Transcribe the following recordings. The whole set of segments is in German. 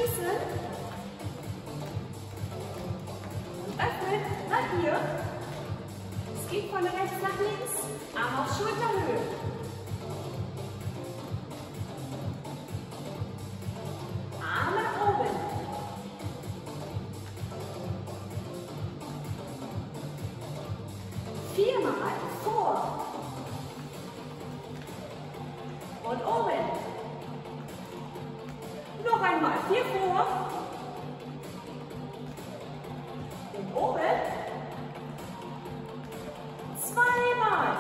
schließen. Und öffnen nach hier. Es geht von rechts nach links. Arm auf Schulterhöhe. Arm nach oben. Viermal vor. Und oben. Noch einmal. 4 vor. Und oben. 2-mal.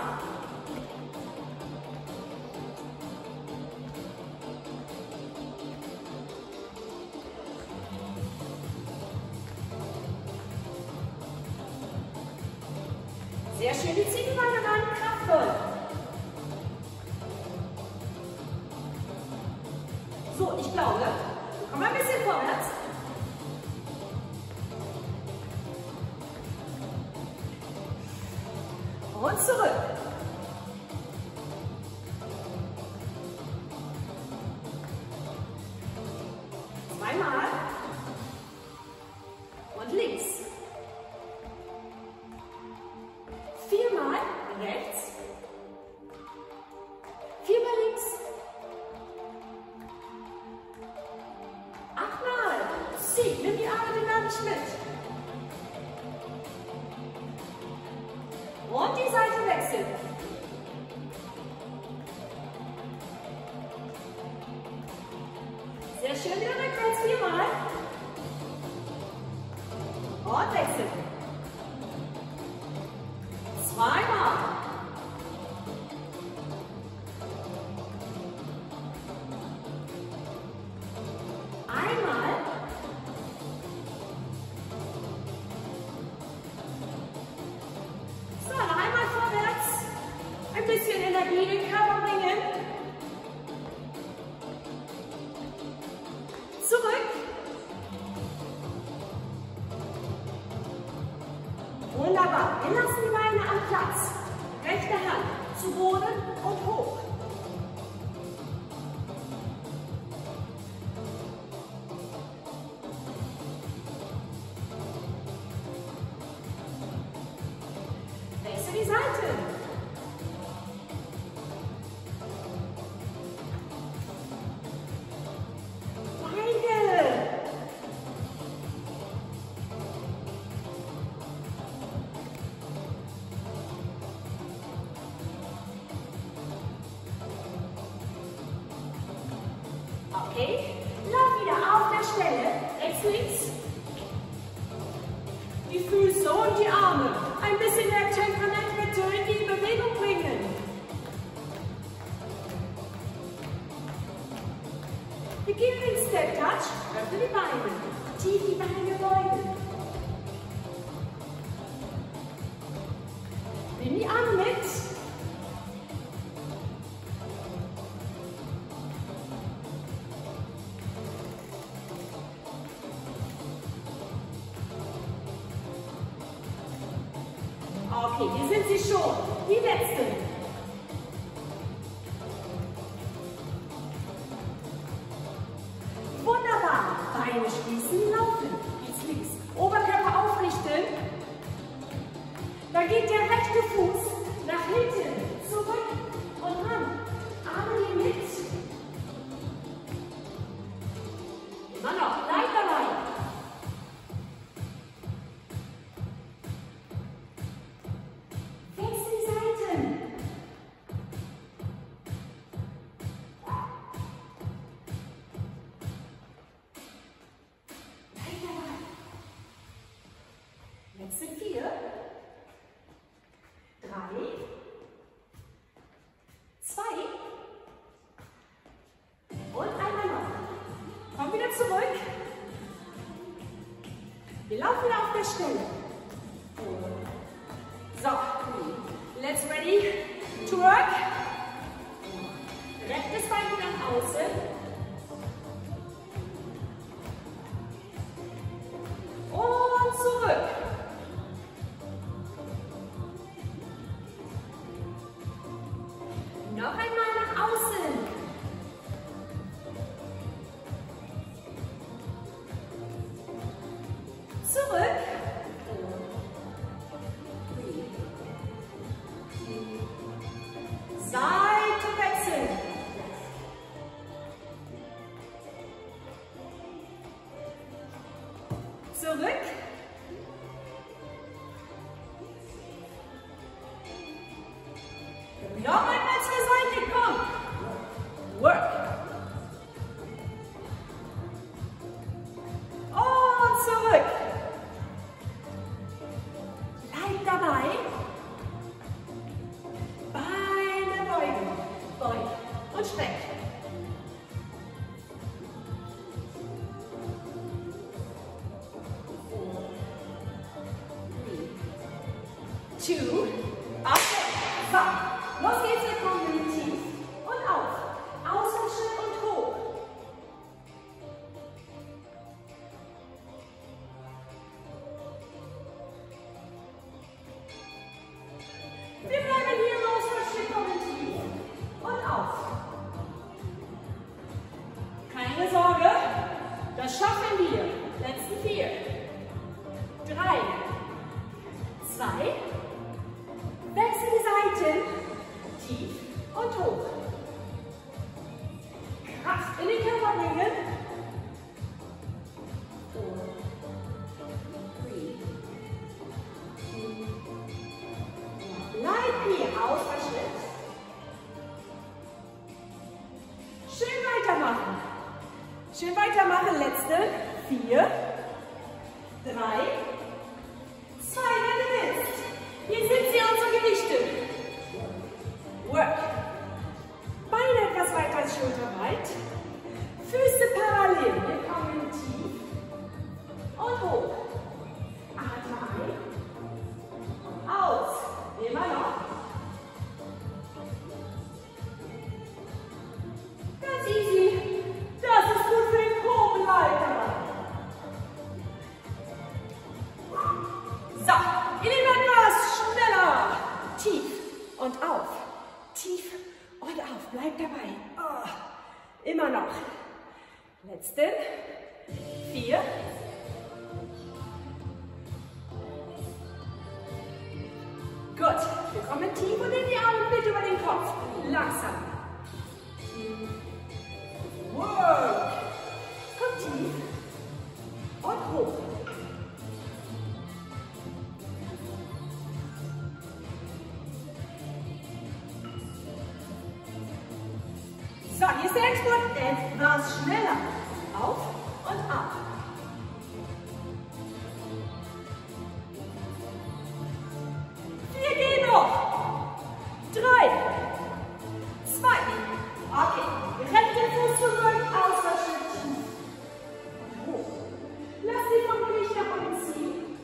Sehr schön, die Ziegelbeine ran, kraftvoll. So, ich glaube, wir kommen ein bisschen vorwärts. Und zurück. Zweimal. Und links. 4-mal rechts. 4-mal links. 8-mal. Zieh, nimm die Arme dynamisch mit. Und die Seite wechseln. Sehr schön, wieder rückwärts. 4-mal. Und wechseln. 2-mal. Einmal. So, noch einmal vorwärts. Ein bisschen Energie in den Körper bringen. Zurück. Wunderbar. Wir lassen die Beine am Platz. Rechte Hand zu Boden und hoch. Wechsel die Seite. Beine. Okay, lauf wieder auf der Stelle, rechts, links. Die Füße und die Arme, ein bisschen mehr Temperament bitte in die Bewegung bringen. Wir gehen in Step Touch, öffne die Beine, tief die Beine beugen. Nimm die Arme mit. Okay, hier sind sie schon. Die letzten. Wunderbar. Beine schließen, laufen. Jetzt links. Oberkörper aufrichten. Dann geht der rechte Fuß nach hinten, zurück und ran. Arme hier mit. Immer noch. Bleib dabei. Letzte 4, 3, 2 und einmal noch. Komm wieder zurück. Wir laufen wieder auf der Stelle. So, let's ready to work. Rechtes Bein nach außen. Und zurück. Noch einmal nach außen. Zurück. Noch einmal zur Seite, komm. Work. Und zurück. Bleib dabei. Beine beugen. Beug und streck. 2, auf. So, los geht's, wir kommen tief und auf. Ausrutschen und hoch. Wir bleiben hier im Ausrutschen, kommen tief und auf. Keine Sorge, das schaffen wir. Letzten 4, 3, 2, wechsel die Seiten, tief und hoch. Kraft in den Körper bringen. 4, 3, 2, bleib hier, Ausfallschritt. Schön weitermachen. Schön weitermachen, letzte 4, 3, 2, wenn du willst. Hier sind sie unsere Gewichte. Work. Beine etwas weiter als schulterbreit. Füße parallel. Wir kommen tief und hoch. Atme ein und aus. Immer noch. Ganz easy. Das ist gut für den Po. Bleib dabei. So, ihr Lieben, etwas schneller. Tief und auf. Tief und auf. Bleibt dabei. Oh, immer noch. Letzte 4. Gut. Wir kommen tief und in die Arme mit über den Kopf. Langsam. Work. Kommt tief und hoch. So, hier ist der Export etwas schneller. Auf und ab. Gehen noch. 3, 2. Okay. Rechte Fuß zurück, Ausfallschritt. Hoch. Lass die vom Gewicht nach unten ziehen.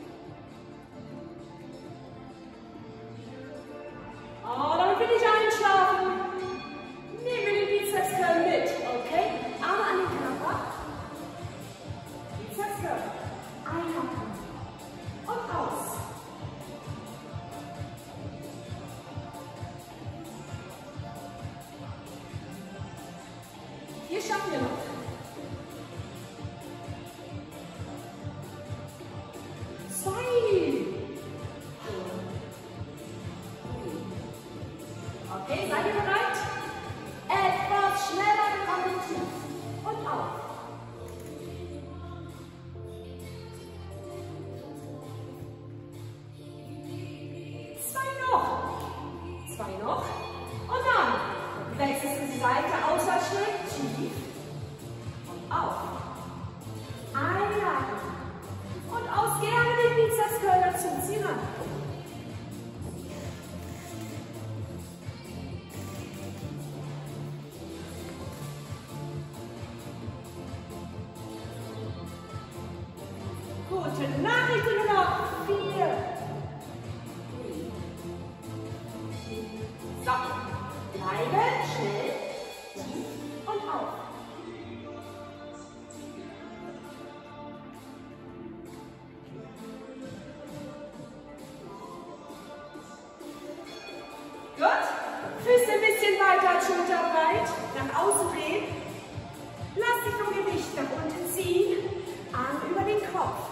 Oh, damit will ich einschlafen. Nehmen wir den Bizeps Curl mit, okay? Arme an den Körper. Bizeps Curl. Einatmen. Und aus. Hier schaffen wir noch. Okay, seid ihr bereit? Etwas schneller, wir kommen tief und auf. Zwei noch. Und dann wechselst du die Seite, Ausfallschritt, tief und auf. Einatmen und aus, gerne den Bizeps Curl dazu, zieh ran. Gute Nachrichten noch. 4. So, bleibe schnell, tief und auf. Gut, Füße ein bisschen weiter als schulterbreit, nach außen drehen. Lass dich vom Gewicht nach unten ziehen, Arm über den Kopf.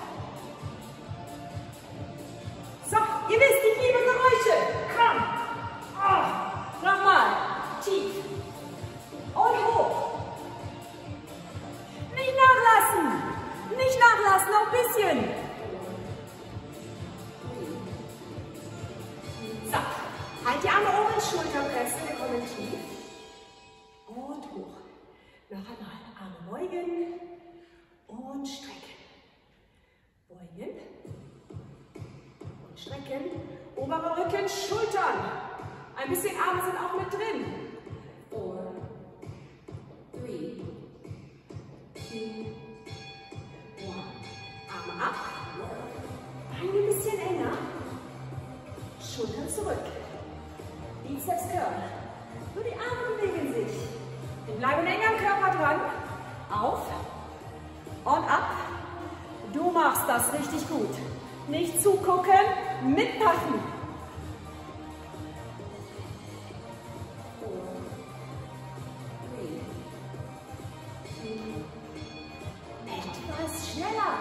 So, ihr wisst, ich liebe Geräusche. Komm. Oh, nochmal. Tief. Und hoch. Nicht nachlassen. Nicht nachlassen, noch ein bisschen. beugen und strecken. Beugen und strecken. Oberer Rücken, Schultern. Ein bisschen Arme sind auch mit drin. 4, 3, 2, 1. Arme ab. Beine ein bisschen enger. Schultern zurück. Bizeps Curl. Nur die Arme bewegen sich. Wir bleiben eng am Körper dran. Auf und ab. Du machst das richtig gut. Nicht zugucken, mitmachen. Etwas schneller.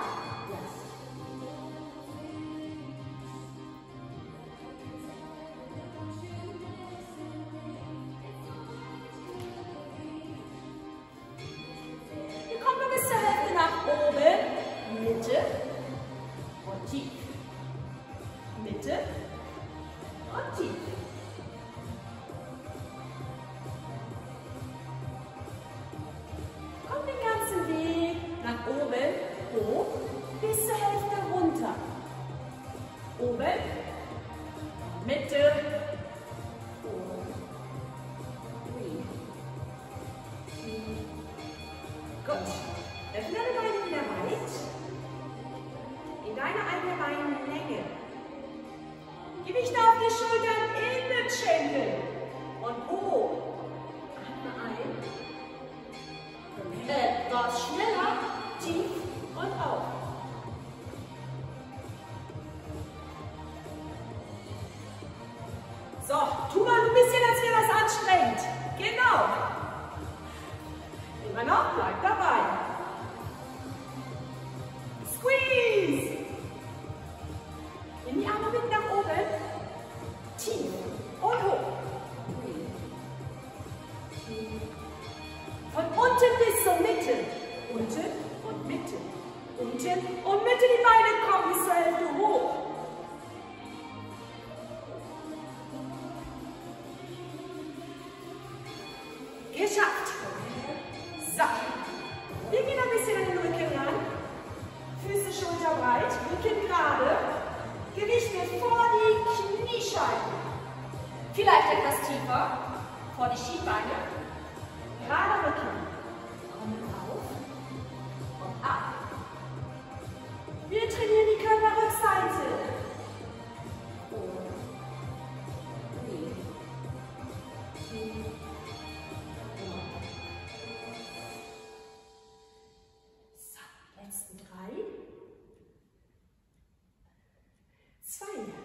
Wir kommen nur bis zur Hälfte nach oben. Mitte und tief. Mitte und tief. Kommt den ganzen Weg nach oben, hoch, bis zur Hälfte runter. Oben, Mitte, gut. Öffne deine Beine wieder weit. In deine eigene Beinlänge. Gewichte auf die Schultern in den Schenkel. Und hoch. Atme ein. Etwas schneller, tief und auf. So, tu mal ein bisschen, als wäre das anstrengend. Genau. Immer noch, bleib dabei. Squeeze. Nimm die Arme mit nach oben. Tief und hoch. Von unten bis zur Mitte. Unten und Mitte. Unten und Mitte. Die Beine kommen bis zur Hälfte hoch. Geschafft. So. Wir gehen ein bisschen an den Rücken ran. Füße schulterbreit, Rücken gerade. Gewichte vor die Kniescheiben. Vielleicht etwas tiefer. Vor die Schienbeine. Gerade Rücken. Kommen auf und ab. Wir trainieren die Körperrückseite. Letzten 3, 2,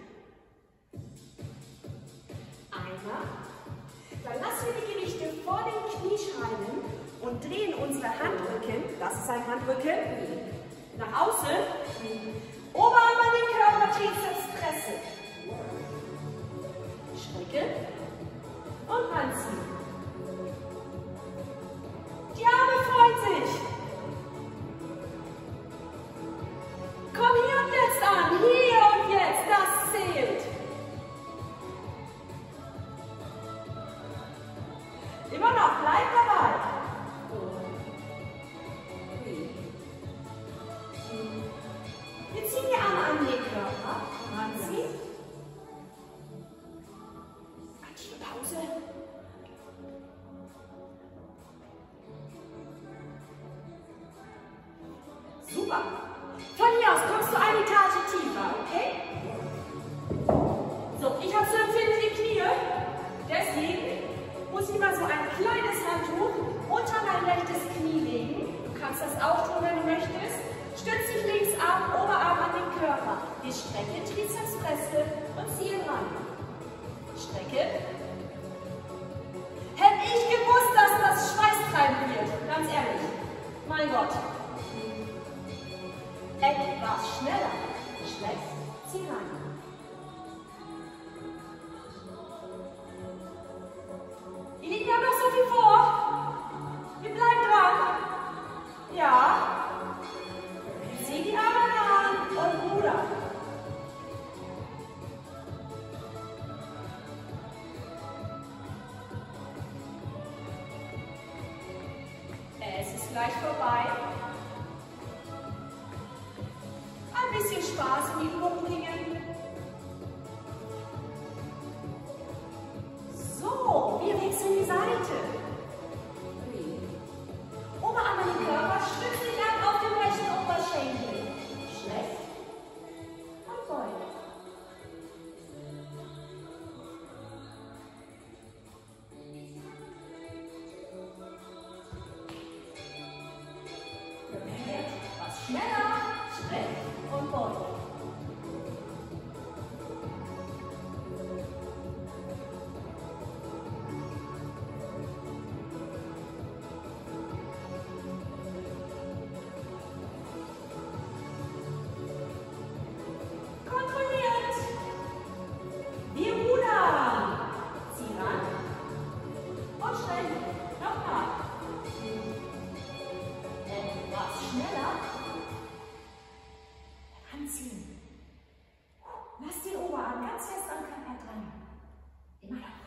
einmal. Dann lassen wir die Gewichte vor den Kniescheiben und drehen unsere Handrücken, das ist ein Handrücken, nach außen. Oberarm an den Körper, Trizeps pressen. Strecken und anziehen. Die Arme freuen sich. Komm hier und jetzt an, hier und jetzt, das zählt. Immer noch, bleib dabei. Wir ziehen die Arme an den Körper, ranziehen. Aktive Pause. Super. Von hier aus kommst du eine Etage tiefer, okay? So, ich habe so empfindliche Knie, deswegen muss ich mal so ein kleines Handtuch unter mein rechtes Knie legen. Du kannst das auch tun, wenn du möchtest. Stütz dich links ab, Oberarm an den Körper. Wir strecken, Trizeps presse und ziehen ran. Strecke. Hätte ich gewusst, dass das Schweiß treiben wird, ganz ehrlich. Mein Gott. Etwas schneller. Schlecht. Zieh rein. Ihr liegt ja noch so viel vor. Wir bleiben dran. Ja. Zieh die Arme ran und ruder. Es ist gleich vorbei. Ein bisschen Spaß in die Übung bringen. So, wir wechseln die Seite. Oberarm an den Körper, stütze dich ab auf den rechten Oberschenkel. Schlecht. Und beuge. Was schneller. Schlecht. Und beuge. Anziehen. Lass den Oberarm ganz fest am Körper dran. Immer noch.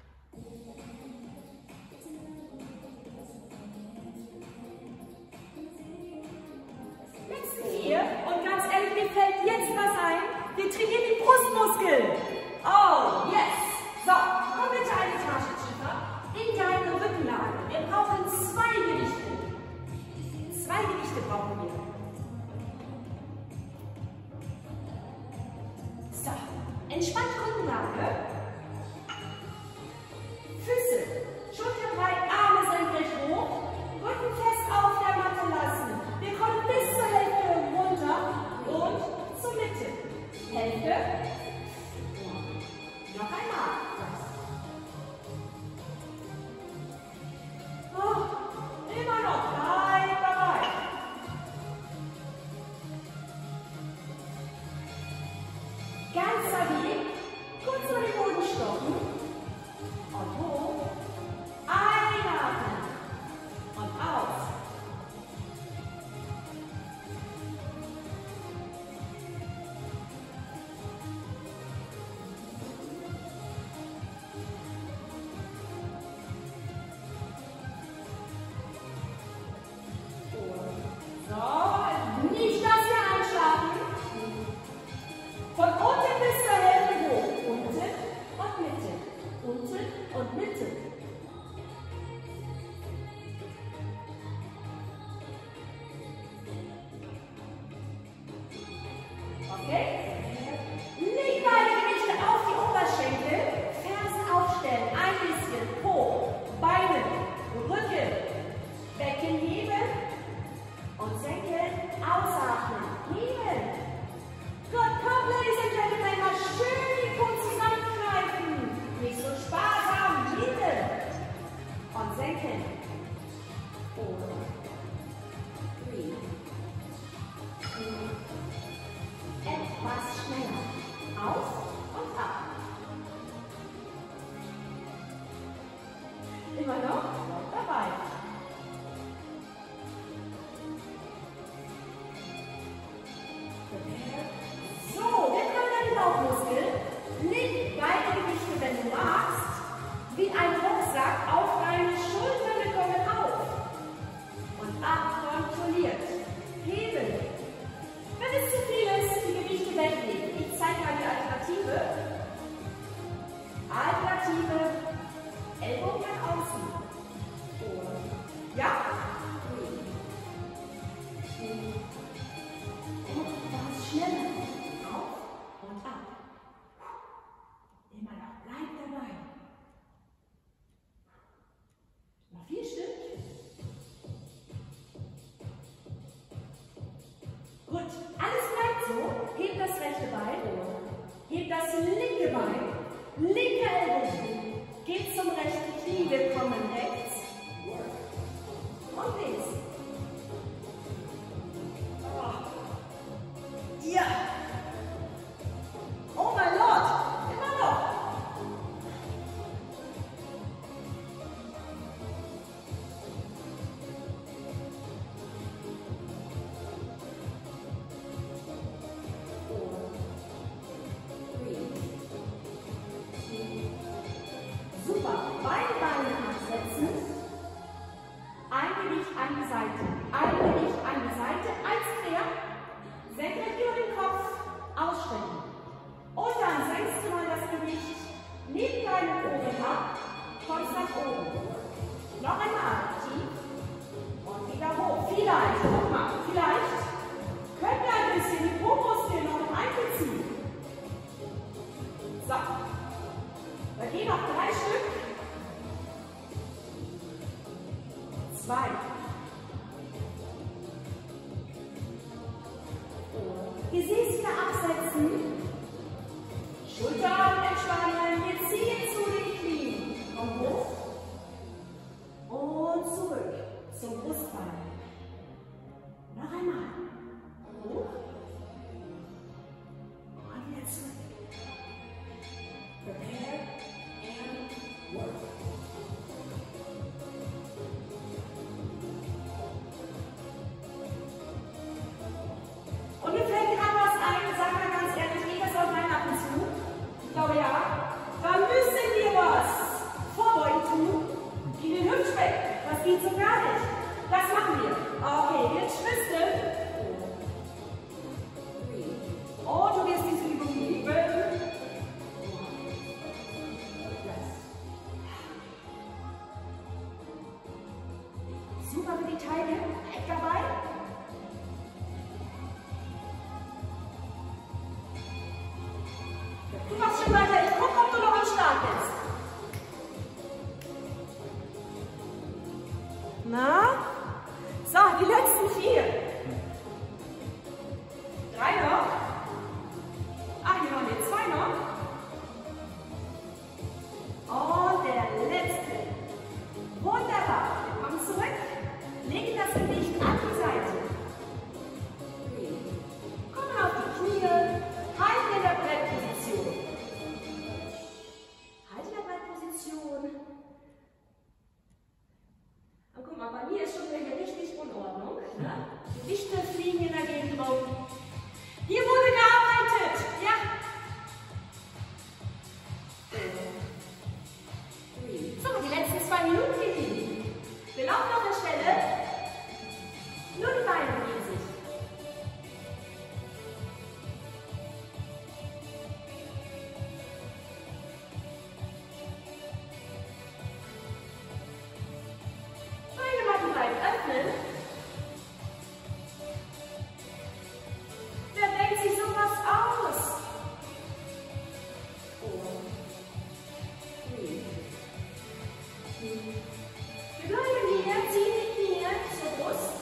Letzte 4. Und ganz ehrlich, mir fällt jetzt was ein. Wir trainieren die Brustmuskeln. Oh, yes. So, komm bitte eine Etage tiefer in deine Rückenlage. Wir brauchen 2 Gewichte. 2 Gewichte brauchen wir. So, entspannt Rückenlage. Füße, schulterbreit, Arme senkrecht hoch. Rücken fest auf der Matte lassen. Wir kommen bis zur Hälfte runter und zur Mitte. Hälfte. Noch einmal. Oh, immer noch. Bleib dabei. Ganz stabil, kurz über den Boden stoppen und hoch, einatmen und aus. So, nicht, dass wir einschlafen. Von unten bis zur Hälfte hoch. Unten und Mitte. Unten und Mitte. Okay? Leg beide Gewichte auf die Oberschenkel. Fersen aufstellen. Ein bisschen. Po, Beine, Rücken. Becken heben. Und senken. Ausatmen. Heben. Gut, komm, Ladies and Gentlemen, mal schön die Po zusammenkneifen. Nicht so sparsam, heben. Und senken. 4, 3, 2, etwas schneller. Auf und ab. Immer noch dabei. So, wir kommen an den Bauchmuskel. Leg beide Gewichte, wenn du magst, wie ein Rucksack auf deine Schultern. Wir kommen auf und ab, kontrolliert. Heben. Wenn es zu viel ist, die Gewichte weglegen. Ich zeige mal die Alternative. Alternative. Ellbogen nach außen. Ja? Und schneller. Auf und ab. Immer noch. Bleib dabei. Noch 4 Stück. Gut. Alles bleibt so. Heb das rechte Bein. Heb das linke Bein. Linke Ellbogen. Geht zum rechten Knie. Wir kommen rechts. Und links. Ja. Oh mein Gott. Immer noch. Super. Beide Beine absetzen. Gesäß wieder absetzen. Schultern entspannen. Wir ziehen zu den Knien. Komm hoch. Und zurück zum Brustbein. Noch einmal. Hoch. Und wieder zurück. Prepare and work. Und mir fällt gerade was ein, sag mal ganz ehrlich, geht das auf meinen Nacken zu? Ich glaube ja. Da müssen wir was vorbeugen tun. In den Hüftspeck. Das geht so gar nicht. Das machen wir. Okay, jetzt schwisten. Und du wirst diese Übung lieben. Super für die Taille. Bleib dabei. Du machst schon weiter. Ich gucke, ob du noch am Start bist. Na? So, die letzten 4. 3 noch. Ach, hier haben wir 2 noch. Und der letzte. Wunderbar. Wir kommen zurück. Legen das Gewicht an die Seite. Kommen auf die Knie. Halten in der Brettposition. Halten in der Brettposition. Und guck mal, bei mir ist schon wieder richtig Unordnung. Ne? Gewichte fliegen in der Gegend rum. Hier wurde gearbeitet. Ja. So, die letzten 2 Minuten gehen. Wir laufen auf der Stelle. Nur die Beine bewegen sich. Beine machen bleiben öffnen. Wer denkt sich sowas aus? Wir bleiben hier, ziehen die Knie zur Brust.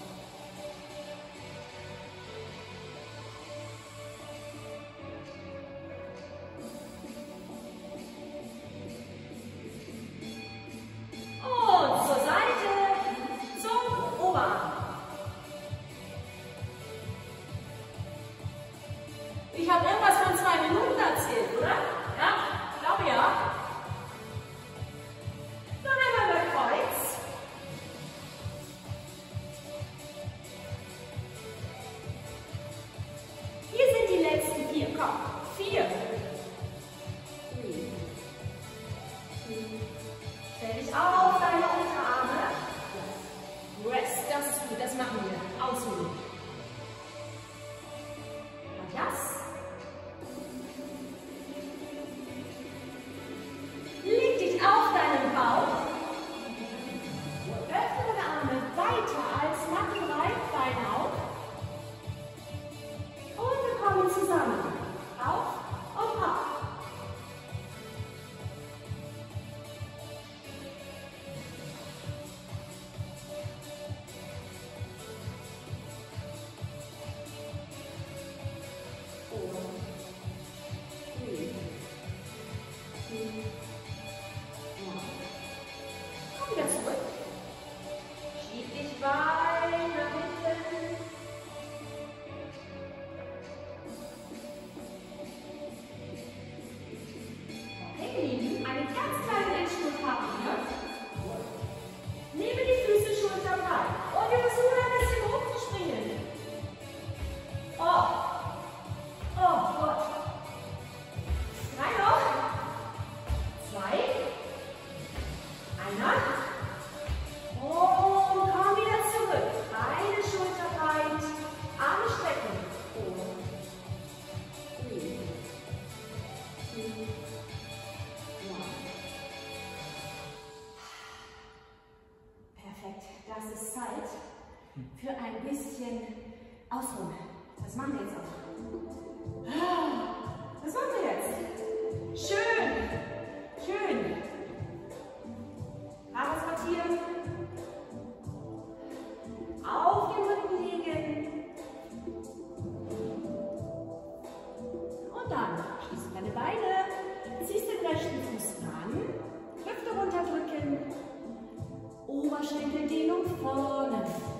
Und zur Seite, zum Oberarm. Ich habe irgendwas von 2 Minuten erzählt, oder? Ja? Ich glaube ja. Dann einmal über Kreuz. Hier sind die letzten 4. Komm. 4. Stell dich auf, deine Unterarme. Rest, das ist gut, das machen wir. Ausruhen. Und das. Leg dich auf deinen Bauch. Öffne deine Arme weiter als nackenbreit, Beine auf. Und wir kommen zusammen. Auf und ab. Komm wieder zurück. Schieb dich weit nach hinten. Okay, Lieben, einen ganz kleinen Endspurt haben wir. Nehme die Füße schulterbreit. Und wir versuchen ein bisschen hochzuspringen. Oh. Oh Gott. 3 noch. 2. Einer. Und komm wieder zurück. Beine schulterbreit. Arme strecken. Perfekt. Das ist Zeit für ein bisschen Ausruhen. Das machen wir jetzt auch. Was machen wir jetzt? Schön. Schön. Haare sortieren. Auf den Rücken legen. vorne.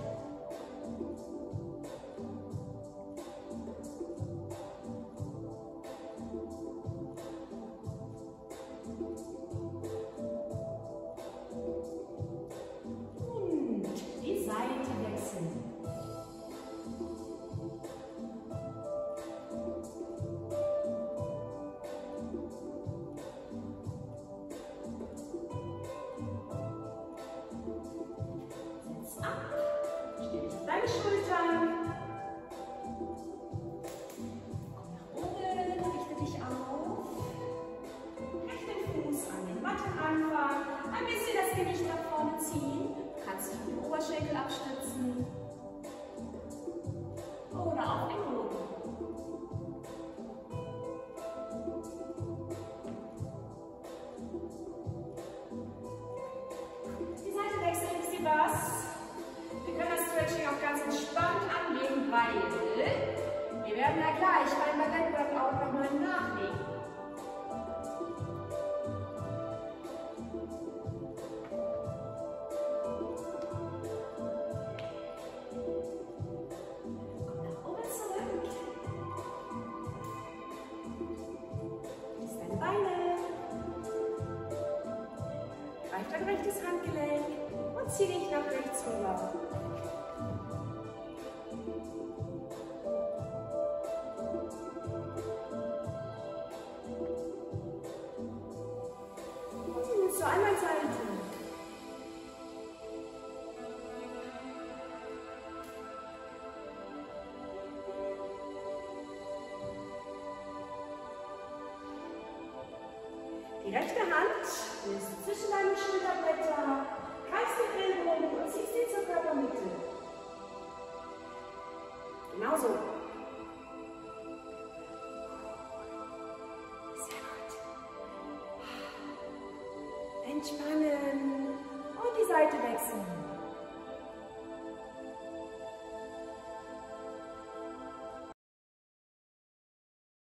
Und die Seite wechseln. Deine Schultern. Komm nach oben, richte dich auf. Rechte den Fuß an den Mattenanfang. Ein bisschen das Gewicht nach vorne ziehen. Du kannst dich auf den Oberschenkel abstützen. Oder auf den Boden. Die Seite wechseln, ist die was? Wir können das Stretching auch ganz entspannt angehen, weil wir werden ja gleich beim Ballettworkout auch nochmal nachlegen. Komm nach oben zurück. Schließ deine Beine. Greif dein rechtes Handgelenk und zieh dich nach rechts rüber. Zur anderen Seite. Die rechte Hand ist zwischen deinen Schulterblättern, kreist den Ellbogen und ziehst ihn zur Körpermitte. Genauso. Sehr gut. Entspannen und die Seite wechseln.